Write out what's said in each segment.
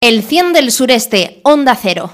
El 100 del sureste, Onda Cero.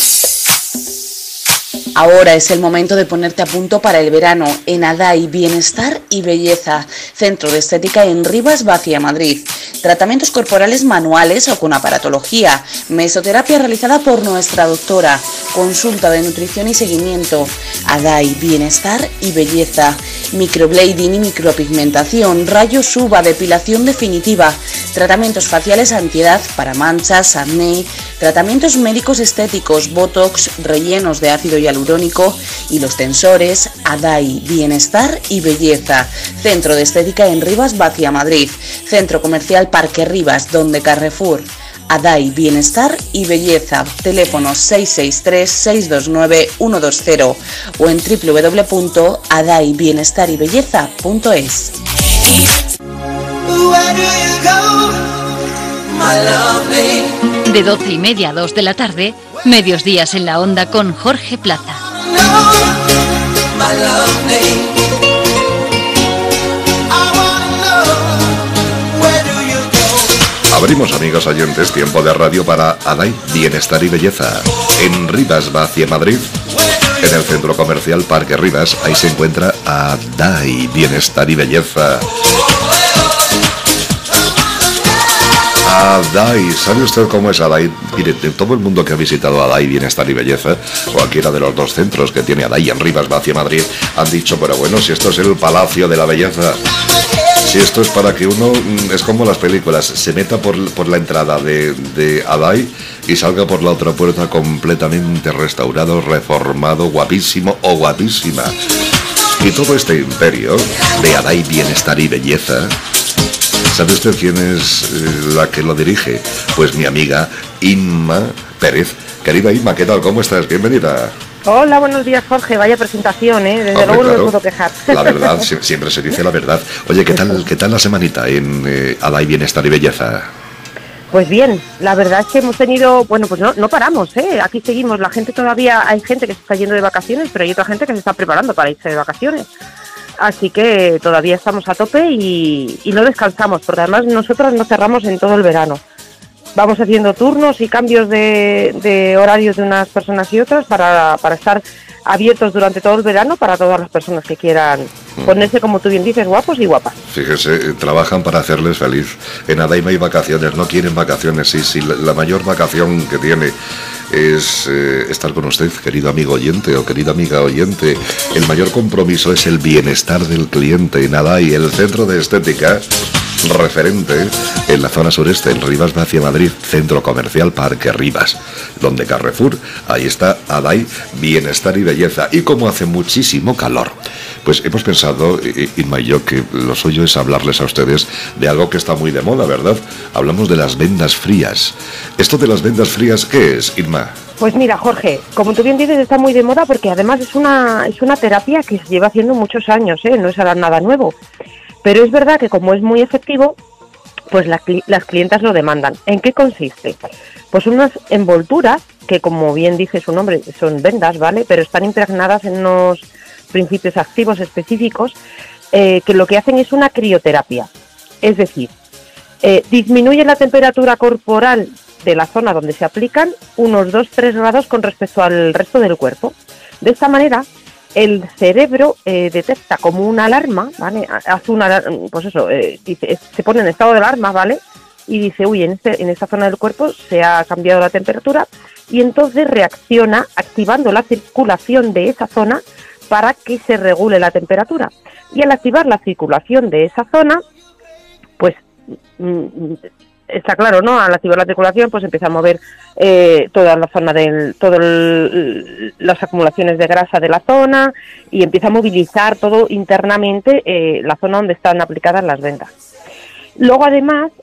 Ahora es el momento de ponerte a punto para el verano en Adai Bienestar y Belleza, Centro de Estética en Rivas Vacia, Madrid. Tratamientos corporales manuales o con aparatología, mesoterapia realizada por nuestra doctora, consulta de nutrición y seguimiento. Adai Bienestar y Belleza, microblading y micropigmentación, rayos UVA, depilación definitiva, tratamientos faciales antiedad para manchas, acné, tratamientos médicos estéticos, botox, rellenos de ácido hialurónico y los tensores. Adai Bienestar y Belleza, Centro de Estética en Rivas Vacia, Madrid, Centro Comercial Parque Rivas, donde Carrefour. Adai Bienestar y Belleza, teléfono 663-629-120 o en www.adaibienestarybelleza.es. De 12:30 a 2 de la tarde, Medios Días en la Onda con Jorge Plaza. Abrimos, amigos oyentes, tiempo de radio para Adai Bienestar y Belleza. En Rivas Vacia, Madrid, en el Centro Comercial Parque Rivas, ahí se encuentra Adai Bienestar y Belleza. Adai, ¿sabe usted cómo es Adai? Mire, de todo el mundo que ha visitado Adai Bienestar y Belleza, cualquiera de los dos centros que tiene Adai en Rivas Vacia, Madrid, han dicho, pero bueno, si esto es el Palacio de la Belleza, si esto es para que uno, es como las películas, se meta por la entrada de Adai y salga por la otra puerta completamente restaurado, reformado, guapísimo o guapísima. Y todo este imperio de Adai Bienestar y Belleza, ¿sabe usted quién es la que lo dirige? Pues mi amiga Inma Pérez. Querida Inma, ¿qué tal? ¿Cómo estás? Bienvenida. Hola, buenos días, Jorge. Vaya presentación, ¿eh? Desde luego no me puedo quejar. La verdad, siempre se dice la verdad. Oye, ¿qué tal la semanita en Adai Bienestar y Belleza? Pues bien, la verdad es que hemos tenido, bueno, pues no paramos, ¿eh? Aquí seguimos, la gente todavía, hay gente que se está yendo de vacaciones, pero hay otra gente que se está preparando para irse de vacaciones. Así que todavía estamos a tope y no descansamos, porque además nosotros no cerramos en todo el verano. Vamos haciendo turnos y cambios de horarios de unas personas y otras para estar abiertos durante todo el verano para todas las personas que quieran ponerse, como tú bien dices, guapos y guapas. Fíjese, trabajan para hacerles feliz. En Adai no hay vacaciones, no quieren vacaciones. Sí, la mayor vacación que tiene es estar con usted, querido amigo oyente o querida amiga oyente. El mayor compromiso es el bienestar del cliente. En Adai, el centro de estética referente en la zona sureste, en Rivas Vacia, Madrid, Centro Comercial Parque Rivas, donde Carrefour, ahí está Adai Bienestar y Belleza. Y como hace muchísimo calor, pues hemos pensado, Inma y yo, que lo suyo es hablarles a ustedes de algo que está muy de moda, ¿verdad? Hablamos de las vendas frías. ¿Esto de las vendas frías qué es, Inma? Pues mira, Jorge, como tú bien dices, está muy de moda porque además es una terapia que se lleva haciendo muchos años, ¿eh? No es nada nuevo. Pero es verdad que como es muy efectivo, pues las clientas lo demandan. ¿En qué consiste? Pues unas envolturas que, como bien dice su nombre, son vendas, ¿vale? Pero están impregnadas en unos principios activos específicos que lo que hacen es una crioterapia. Es decir, disminuye la temperatura corporal de la zona donde se aplican unos 2-3 grados con respecto al resto del cuerpo. De esta manera, el cerebro detecta como una alarma, ¿vale? Hace una, pues eso, dice, se pone en estado de alarma, ¿vale? Y dice, uy, en esta zona del cuerpo se ha cambiado la temperatura, y entonces reacciona activando la circulación de esa zona para que se regule la temperatura. Y al activar la circulación de esa zona, pues está claro, ¿no? Al activar la circulación, pues empieza a mover toda la zona las acumulaciones de grasa de la zona, y empieza a movilizar todo internamente la zona donde están aplicadas las vendas. Luego, además,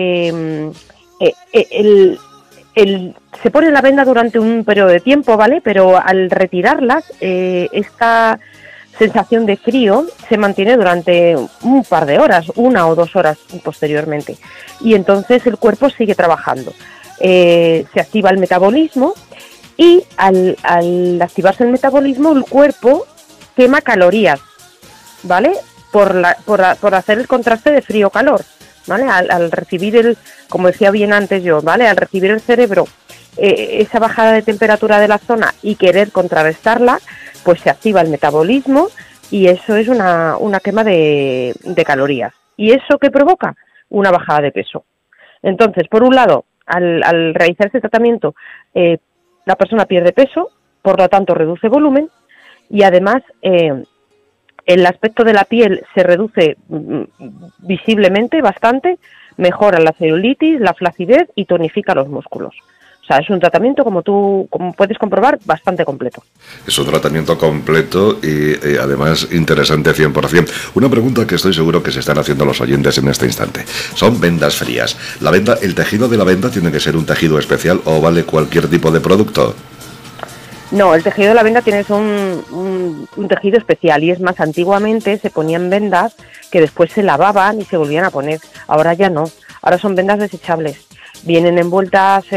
se pone la venda durante un periodo de tiempo, ¿vale? Pero al retirarlas, esta sensación de frío se mantiene durante un par de horas, 1 o 2 horas posteriormente. Y entonces el cuerpo sigue trabajando. Se activa el metabolismo y al activarse el metabolismo, el cuerpo quema calorías, ¿vale? Por hacer el contraste de frío-calor, ¿vale? Al recibir como decía bien antes yo, ¿vale? Al recibir el cerebro esa bajada de temperatura de la zona y querer contrarrestarla, pues se activa el metabolismo y eso es una quema de calorías. ¿Y eso qué provoca? Una bajada de peso. Entonces, por un lado, al realizar este tratamiento, la persona pierde peso, por lo tanto reduce volumen y además el aspecto de la piel se reduce visiblemente bastante, mejora la celulitis, la flacidez y tonifica los músculos. O sea, es un tratamiento, como puedes comprobar, bastante completo. Es un tratamiento completo y además interesante 100%. Una pregunta que estoy seguro que se están haciendo los oyentes en este instante. Son vendas frías. ¿La venda, el tejido de la venda tiene que ser un tejido especial o vale cualquier tipo de producto? No, el tejido de la venda tiene un tejido especial y es más, antiguamente se ponían vendas que después se lavaban y se volvían a poner. Ahora ya no, ahora son vendas desechables. Vienen envueltas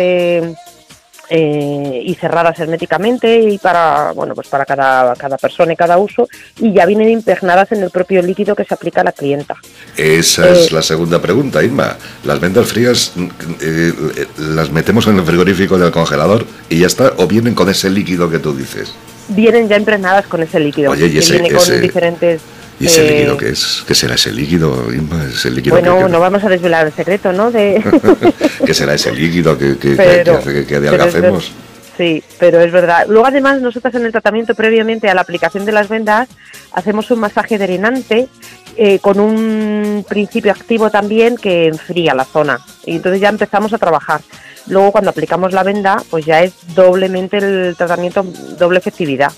y cerradas herméticamente y para cada persona y cada uso, y ya vienen impregnadas en el propio líquido que se aplica a la clienta. Esa es la segunda pregunta, Inma. Las vendas frías las metemos en el frigorífico del congelador y ya está, o vienen con ese líquido que tú dices. Vienen ya impregnadas con ese líquido. Oye, y viene con diferentes. ¿Y ese líquido qué es? ¿Qué será ese líquido, Inma? ¿Ese líquido bueno, no vamos a desvelar el secreto, ¿no? ¿Qué será ese líquido que adelgacemos? Sí, pero es verdad. Luego, además, nosotros en el tratamiento, previamente a la aplicación de las vendas, hacemos un masaje drenante con un principio activo también que enfría la zona. Y entonces ya empezamos a trabajar. Luego, cuando aplicamos la venda, pues ya es doblemente el tratamiento, doble efectividad.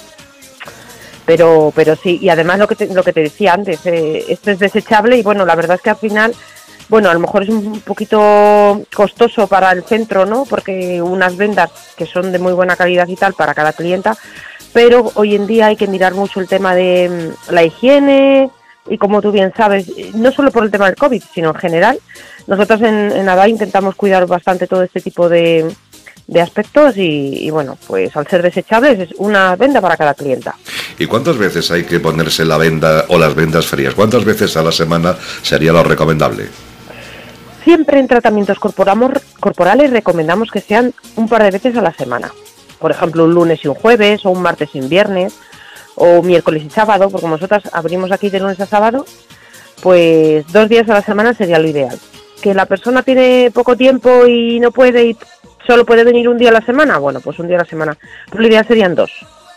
Pero sí, y además lo que te decía antes, esto es desechable y bueno, la verdad es que al final, bueno, a lo mejor es un poquito costoso para el centro, ¿no? Porque unas vendas que son de muy buena calidad y tal para cada clienta, pero hoy en día hay que mirar mucho el tema de la higiene y como tú bien sabes, no solo por el tema del COVID, sino en general, nosotros en ADAI intentamos cuidar bastante todo este tipo de aspectos y bueno, pues al ser desechables es una venda para cada clienta. ¿Y cuántas veces hay que ponerse la venda o las vendas frías? ¿Cuántas veces a la semana sería lo recomendable? Siempre en tratamientos corporales recomendamos que sean un par de veces a la semana. Por ejemplo, un lunes y un jueves, o un martes y un viernes, o miércoles y sábado, porque nosotras abrimos aquí de lunes a sábado, pues 2 días a la semana sería lo ideal. Que la persona tiene poco tiempo y no puede y solo puede venir un día a la semana, bueno, pues un día a la semana. Pero lo ideal serían 2.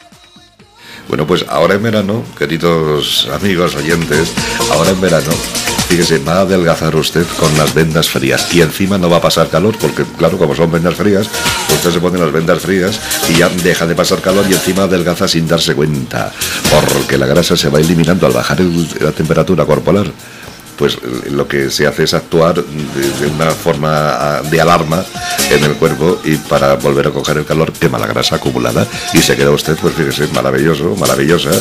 Bueno, pues ahora en verano, queridos amigos oyentes, ahora en verano, fíjese, va a adelgazar usted con las vendas frías y encima no va a pasar calor, porque claro, como son vendas frías, usted se pone las vendas frías y ya deja de pasar calor y encima adelgaza sin darse cuenta, porque la grasa se va eliminando al bajar la temperatura corporal. Pues lo que se hace es actuar de una forma de alarma en el cuerpo y para volver a coger el calor quema la grasa acumulada y se queda usted, pues fíjese, maravilloso, maravillosa.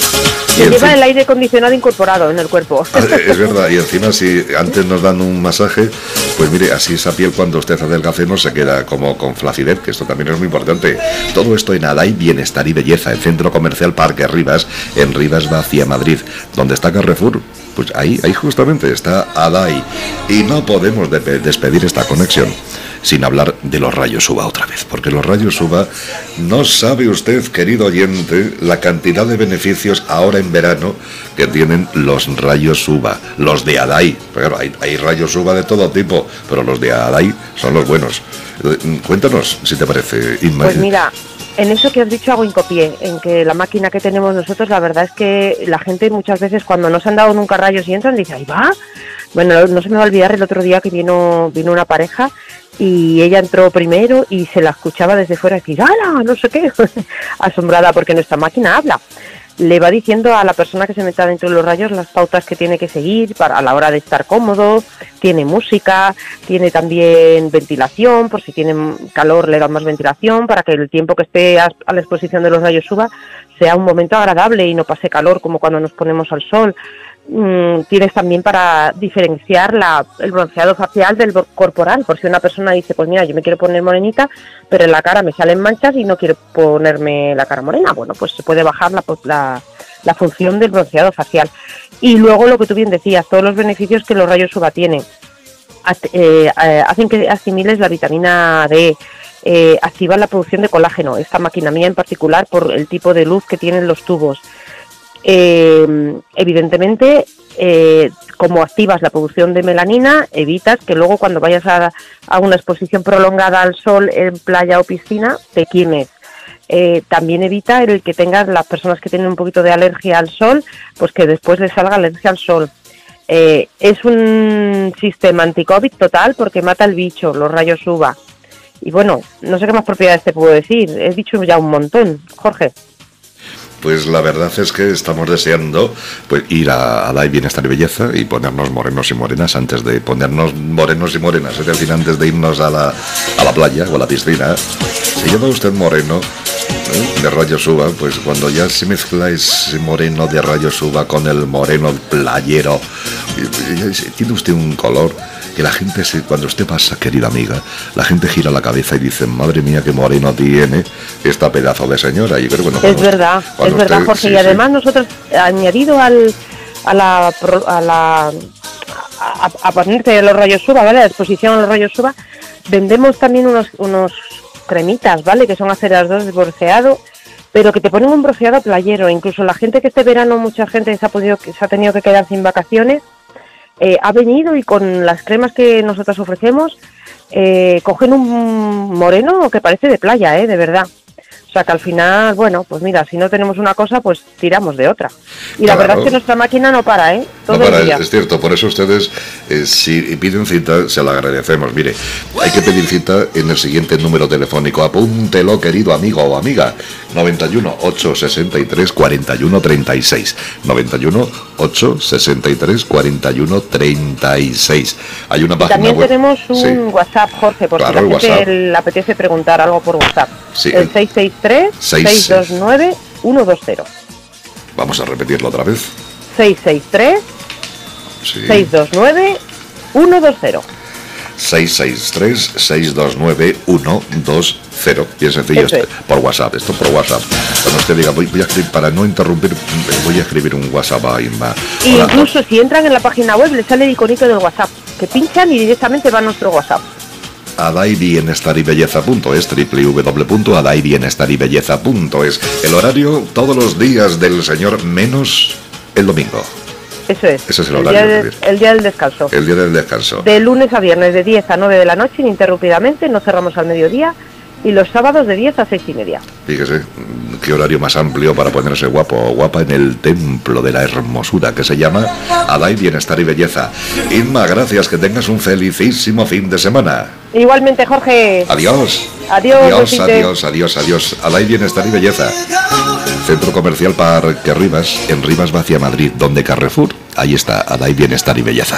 Y lleva el aire acondicionado incorporado en el cuerpo. Es verdad, y encima si antes nos dan un masaje, pues mire, así esa piel cuando usted adelgace no se queda como con flacidez, que esto también es muy importante. Todo esto en ADAI Bienestar y Belleza, el Centro Comercial Parque Rivas, en Rivas Vacia, Madrid, donde está Carrefour. Pues ahí justamente está ADAI. Y no podemos despedir esta conexión sin hablar de los rayos UVA otra vez, porque los rayos UVA, no sabe usted, querido oyente, la cantidad de beneficios ahora en verano que tienen los rayos UVA, los de ADAI. Claro, hay rayos UVA de todo tipo, pero los de ADAI son los buenos. Cuéntanos, si te parece, Inma. Pues mira, en eso que has dicho hago hincapié, en que la máquina que tenemos nosotros, la verdad es que la gente muchas veces cuando no se han dado nunca rayos y entran, dice, ahí va. Bueno, no se me va a olvidar el otro día que vino una pareja y ella entró primero y se la escuchaba desde fuera decir, ¡hala! No sé qué, asombrada porque nuestra máquina habla. Le va diciendo a la persona que se meta dentro de los rayos las pautas que tiene que seguir para a la hora de estar cómodo, tiene música, tiene también ventilación, por si tiene calor le da más ventilación, para que el tiempo que esté a la exposición de los rayos UVA sea un momento agradable y no pase calor como cuando nos ponemos al sol. Tienes también para diferenciar el bronceado facial del corporal, por si una persona dice, pues mira, yo me quiero poner morenita, pero en la cara me salen manchas y no quiero ponerme la cara morena. Bueno, pues se puede bajar la función del bronceado facial. Y luego lo que tú bien decías, todos los beneficios que los rayos UVA tienen, hacen que asimiles la vitamina D, activa la producción de colágeno. Esta máquina mía en particular, por el tipo de luz que tienen los tubos. Evidentemente, como activas la producción de melanina, evitas que luego cuando vayas a una exposición prolongada al sol en playa o piscina te quemes. También evita el que tengas las personas que tienen un poquito de alergia al sol, pues que después les salga alergia al sol. Es un sistema anti-COVID total porque mata el bicho, los rayos UVA. Y bueno, no sé qué más propiedades te puedo decir, he dicho ya un montón, Jorge. Pues la verdad es que estamos deseando pues ir a Adai Bienestar y Belleza y ponernos morenos y morenas antes de ponernos morenos y morenas, es decir, antes de irnos a la playa o a la piscina. Si lleva usted moreno de rayos UVA, pues cuando ya se mezcla ese moreno de rayos UVA con el moreno playero, tiene usted un color que la gente, cuando usted pasa, querida amiga, la gente gira la cabeza y dice, madre mía, qué moreno tiene esta pedazo de señora. Y creo que no, es verdad, Jorge, sí, y además sí. Nosotros, añadido a ponerte los rayos UVA, ¿vale? A la exposición a los rayos UVA, vendemos también unos cremitas, ¿vale? Que son acerados de bronceado, pero que te ponen un bronceado playero. Incluso la gente que este verano, mucha gente se ha tenido que quedar sin vacaciones, ha venido y con las cremas que nosotros ofrecemos cogen un moreno que parece de playa, de verdad. O sea que al final, bueno, pues mira, si no tenemos una cosa, pues tiramos de otra. Y la verdad es que nuestra máquina no para, todo no para, el día. Es cierto, por eso ustedes, si piden cita, se lo agradecemos. Mire, hay que pedir cita en el siguiente número telefónico. Apúntelo, querido amigo o amiga. 91 863 41 36. 91 863 41 36. Hay una página también web. Tenemos un WhatsApp, Jorge, por claro, si la gente le apetece preguntar algo por WhatsApp. Sí, el 663-629-120. Vamos a repetirlo otra vez. 663-629-120. 663-629-120. Bien sencillo, por WhatsApp, esto por WhatsApp. Cuando usted diga, voy a escribir, para no interrumpir, voy a escribir un WhatsApp a Inma. Y incluso si entran en la página web, les sale el iconito del WhatsApp, que pinchan y directamente va a nuestro WhatsApp. adaibienestarybelleza.es, www.adaibienestarybelleza.es. El horario todos los días del Señor menos el domingo. Eso es. Ese es el horario. El día del descanso. El día del descanso. De lunes a viernes de 10 a 9 de la noche ininterrumpidamente, no cerramos al mediodía, y los sábados de 10 a 6:30. Fíjese, qué horario más amplio para ponerse guapo o guapa en el templo de la hermosura que se llama Adai Bienestar y Belleza. Inma, gracias, que tengas un felicísimo fin de semana. Igualmente, Jorge. Adiós. Adiós. Adiós. Adai Bienestar y Belleza. Centro Comercial Parque Rivas, en Rivas Vacia, Madrid, donde Carrefour. Ahí está, Adai Bienestar y Belleza.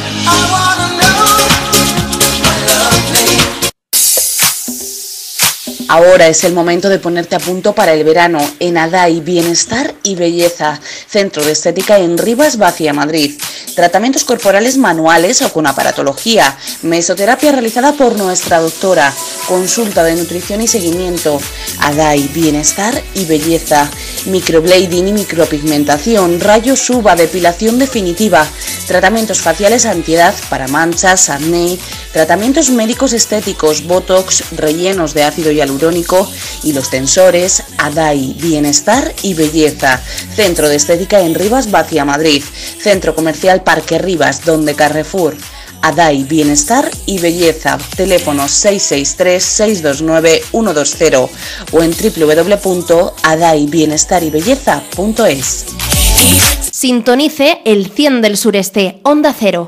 Ahora es el momento de ponerte a punto para el verano en Adai Bienestar y Belleza, Centro de Estética en Rivas Vacia, Madrid. Tratamientos corporales manuales o con aparatología, mesoterapia realizada por nuestra doctora, consulta de nutrición y seguimiento. Adai Bienestar y Belleza, microblading y micropigmentación, rayos UVA, depilación definitiva, tratamientos faciales antiedad para manchas, acné, tratamientos médicos estéticos, botox, rellenos de ácido hialurónico y los tensores. Adai Bienestar y Belleza, Centro de Estética en Rivas Vacia, Madrid, Centro Comercial Parque Rivas, donde Carrefour. Adai Bienestar y Belleza, teléfono 663-629-120 o en www.adaibienestarybelleza.es. Sintonice el 100 del sureste, Onda Cero.